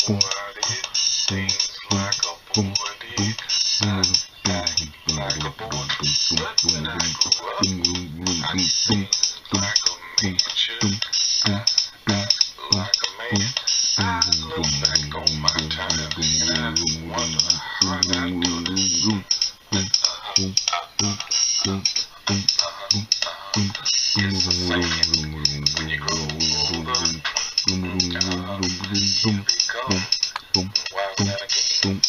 boy did things like a boy did. Like a boy, but when I grew up, I did things like a man should. Like a man. I look back on my time and I wonder how I could. It's a saying, when you grow older, you become wild man again.